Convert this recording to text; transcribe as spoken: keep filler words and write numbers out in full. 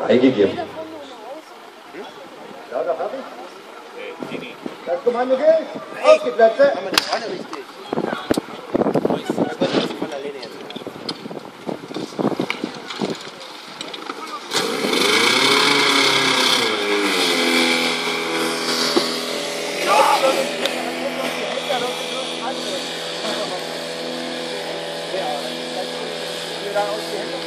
Freigegeben. Ja, da hab ich. Das Kommando gilt. Auf die Plätze. Haben wir die Beine richtig? Das wird nicht von alleine jetzt. Ja, dann aus die Hände.